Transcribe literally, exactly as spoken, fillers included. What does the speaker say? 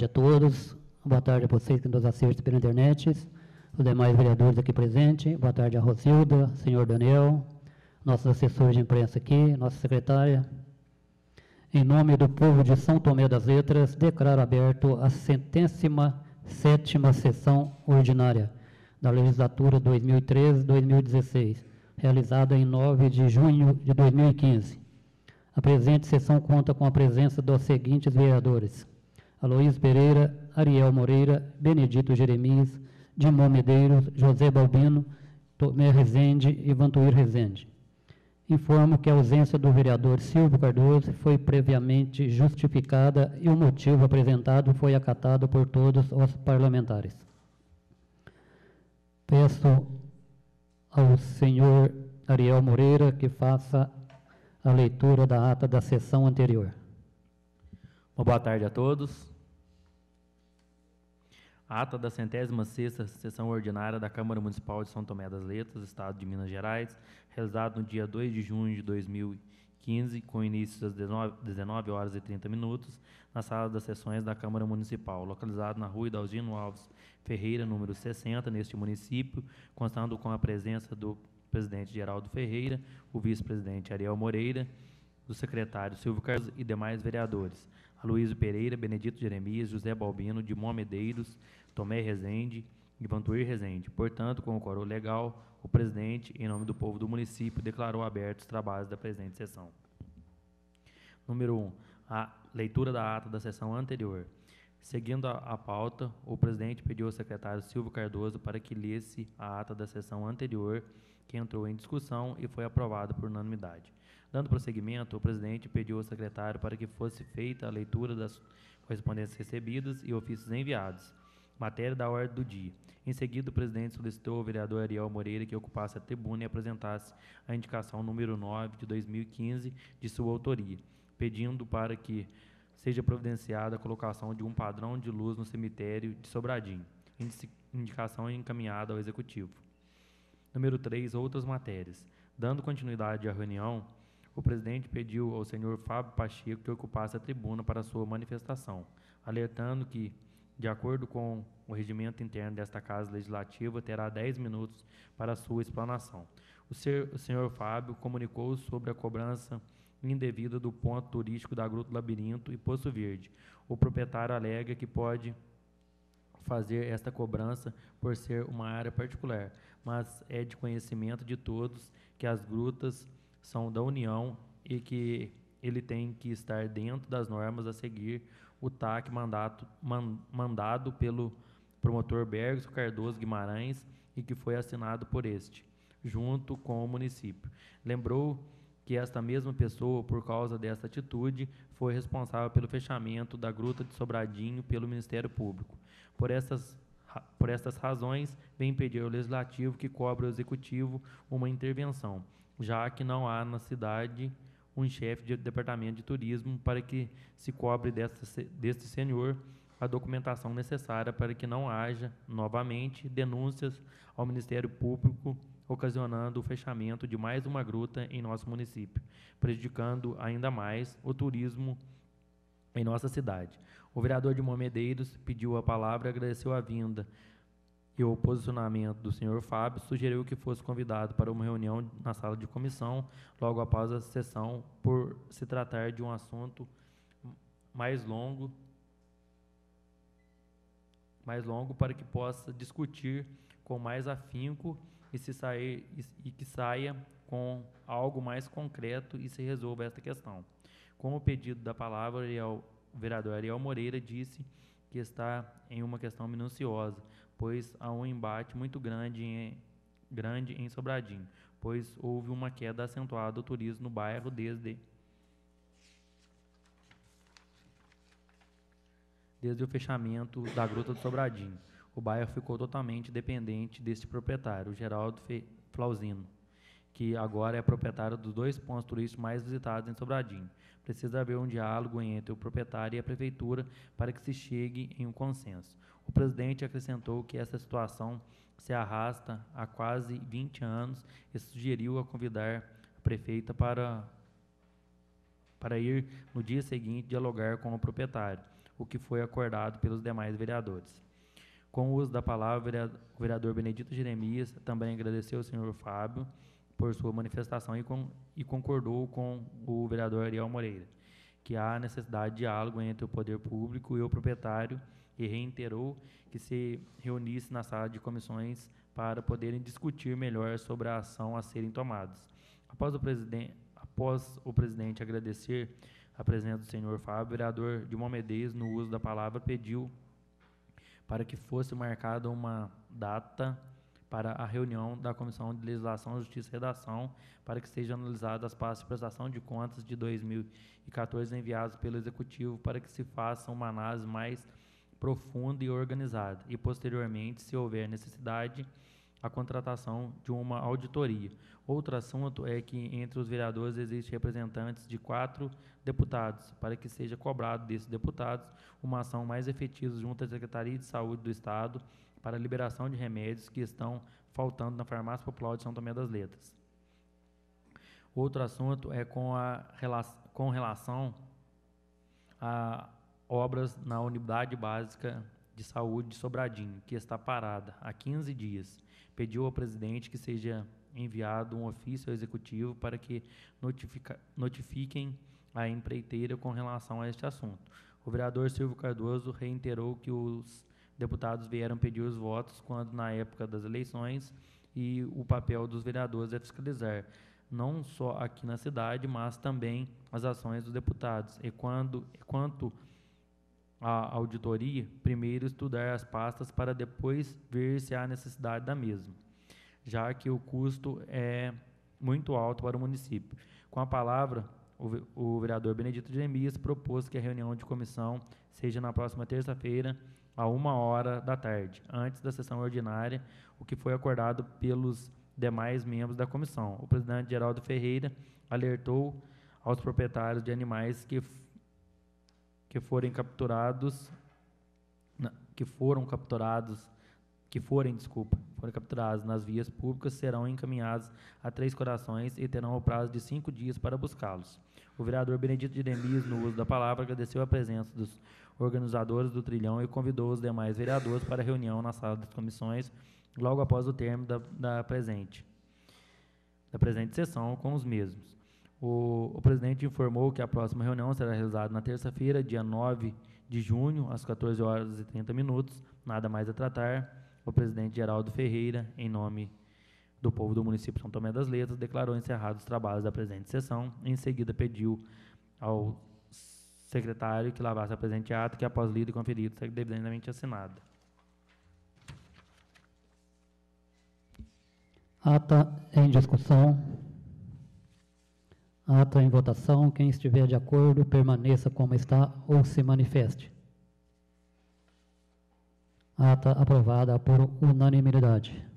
tarde a todos. Boa tarde a vocês que nos assistem pela internet, os demais vereadores aqui presentes. Boa tarde a Rosilda, senhor Daniel, nossos assessores de imprensa aqui, nossa secretária. Em nome do povo de São Tomé das Letras, declaro aberto a centésima sétima sessão ordinária da legislatura dois mil e treze a dois mil e dezesseis, realizada em nove de junho de dois mil e quinze. A presente sessão conta com a presença dos seguintes vereadores: Aloysio Pereira, Ariel Moreira, Benedito Jeremias, Dimon Medeiros, José Balbino, Tomé Rezende e Vantuir Rezende. Informo que a ausência do vereador Silvio Cardoso foi previamente justificada e o motivo apresentado foi acatado por todos os parlamentares. Peço ao senhor Ariel Moreira que faça a leitura da ata da sessão anterior. Uma boa tarde a todos. A ata da centésima sexta sessão ordinária da Câmara Municipal de São Tomé das Letras, Estado de Minas Gerais, realizada no dia dois de junho de dois mil e quinze, com início às dezenove horas e trinta minutos, na sala das sessões da Câmara Municipal, localizada na rua Hidalgino Alves Ferreira, número sessenta, neste município, constando com a presença do presidente Geraldo Ferreira, o vice-presidente Ariel Moreira, do secretário Silvio Cardoso e demais vereadores: Aloysio Pereira, Benedito Jeremias, José Balbino, Dimon Medeiros, Tomé Rezende e Vantuir Rezende. Portanto, com o quórum legal, o presidente, em nome do povo do município, declarou abertos os trabalhos da presente sessão. Número um. A leitura da ata da sessão anterior. Seguindo a, a pauta, o presidente pediu ao secretário Silvio Cardoso para que lesse a ata da sessão anterior, que entrou em discussão e foi aprovada por unanimidade. Dando prosseguimento, o presidente pediu ao secretário para que fosse feita a leitura das correspondências recebidas e ofícios enviados. Matéria da ordem do dia. Em seguida, o presidente solicitou ao vereador Ariel Moreira que ocupasse a tribuna e apresentasse a indicação número nove de dois mil e quinze de sua autoria, pedindo para que seja providenciada a colocação de um padrão de luz no cemitério de Sobradinho. Indicação encaminhada ao Executivo. Número três. Outras matérias. Dando continuidade à reunião, o presidente pediu ao senhor Fábio Pacheco que ocupasse a tribuna para sua manifestação, alertando que, de acordo com o regimento interno desta Casa Legislativa, terá dez minutos para sua explanação. O, ser, o senhor Fábio comunicou sobre a cobrança indevida do ponto turístico da Gruta do Labirinto e Poço Verde. O proprietário alega que pode fazer esta cobrança por ser uma área particular, mas é de conhecimento de todos que as grutas são da União e que ele tem que estar dentro das normas a seguir o T A C mandato, man, mandado pelo promotor Bergson Cardoso Guimarães e que foi assinado por este, junto com o município. Lembrou que esta mesma pessoa, por causa desta atitude, foi responsável pelo fechamento da Gruta de Sobradinho pelo Ministério Público. Por estas, por estas razões, vem pedir ao Legislativo que cobre ao Executivo uma intervenção, já que não há na cidade um chefe de departamento de turismo para que se cobre desta, deste senhor a documentação necessária para que não haja, novamente, denúncias ao Ministério Público, ocasionando o fechamento de mais uma gruta em nosso município, prejudicando ainda mais o turismo em nossa cidade. O vereador Dimon Medeiros pediu a palavra e agradeceu a vinda e o posicionamento do senhor Fábio, sugeriu que fosse convidado para uma reunião na sala de comissão, logo após a sessão, por se tratar de um assunto mais longo, mais longo para que possa discutir com mais afinco e, se sair, e que saia com algo mais concreto e se resolva esta questão. Com o pedido da palavra, o vereador Ariel Moreira disse que está em uma questão minuciosa, pois há um embate muito grande em, grande em Sobradinho, pois houve uma queda acentuada do turismo no bairro desde, desde o fechamento da Gruta do Sobradinho. O bairro ficou totalmente dependente deste proprietário, o Geraldo Flauzino, que agora é proprietário dos dois pontos turísticos mais visitados em Sobradinho. Precisa haver um diálogo entre o proprietário e a prefeitura para que se chegue em um consenso. O presidente acrescentou que essa situação se arrasta há quase vinte anos e sugeriu a convidar a prefeita para, para ir no dia seguinte dialogar com o proprietário. o que foi acordado pelos demais vereadores. Com o uso da palavra, o vereador Benedito Jeremias também agradeceu ao senhor Fábio por sua manifestação e, com, e concordou com o vereador Ariel Moreira, que há necessidade de diálogo entre o poder público e o proprietário, e reiterou que se reunisse na sala de comissões para poderem discutir melhor sobre a ação a serem tomadas. Após o presidente, após o presidente agradecer a presença do senhor Fábio, o vereador Dilma Medeiros, no uso da palavra, pediu para que fosse marcada uma data para a reunião da Comissão de Legislação, Justiça e Redação, para que sejam analisadas as pastas de prestação de contas de dois mil e quatorze enviados pelo Executivo, para que se faça uma análise mais profunda e organizada, e posteriormente, se houver necessidade, a contratação de uma auditoria. Outro assunto é que entre os vereadores existem representantes de quatro deputados, para que seja cobrado desses deputados uma ação mais efetiva junto à Secretaria de Saúde do Estado para a liberação de remédios que estão faltando na Farmácia Popular de São Tomé das Letras. Outro assunto é com, a, com relação a obras na Unidade Básica de Saúde de Sobradinho, que está parada há quinze dias. Pediu ao presidente que seja enviado um ofício ao Executivo para que notifica, notifiquem a empreiteira com relação a este assunto. O vereador Silvio Cardoso reiterou que os deputados vieram pedir os votos quando na época das eleições, e o papel dos vereadores é fiscalizar, não só aqui na cidade, mas também as ações dos deputados. E quando, quanto à auditoria, primeiro estudar as pastas para depois ver se há necessidade da mesma, já que o custo é muito alto para o município. Com a palavra, o, o vereador Benedito Jeremias propôs que a reunião de comissão seja na próxima terça-feira, a uma hora da tarde, antes da sessão ordinária, o que foi acordado pelos demais membros da comissão. O presidente Geraldo Ferreira alertou aos proprietários de animais que, que forem capturados, que foram capturados, que forem, desculpa, forem capturados nas vias públicas, serão encaminhados a Três Corações e terão o prazo de cinco dias para buscá-los. O vereador Benedito Jeremias, no uso da palavra, agradeceu a presença dos organizadores do trilhão e convidou os demais vereadores para a reunião na sala das comissões, logo após o término da, da, presente, da presente sessão com os mesmos. O, o presidente informou que a próxima reunião será realizada na terça-feira, dia nove de junho, às quatorze horas e trinta minutos, nada mais a tratar. O presidente Geraldo Ferreira, em nome do povo do município de São Tomé das Letras, declarou encerrados os trabalhos da presente sessão. Em seguida, pediu ao secretário que lavasse a presente ata, que após lido e conferido, segue devidamente assinada. Ata em discussão. Ata em votação. Quem estiver de acordo, permaneça como está ou se manifeste. Ata aprovada por unanimidade.